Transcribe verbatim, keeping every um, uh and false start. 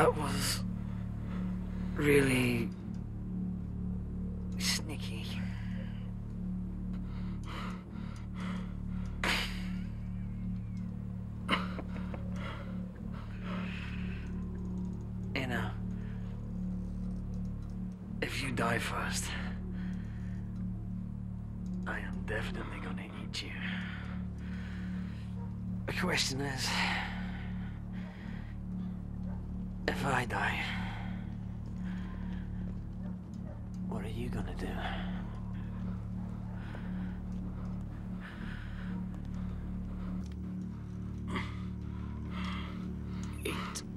That was really sneaky. You know, if you die first, I am definitely gonna eat you. The question is, if I die, what are you gonna do? Eat.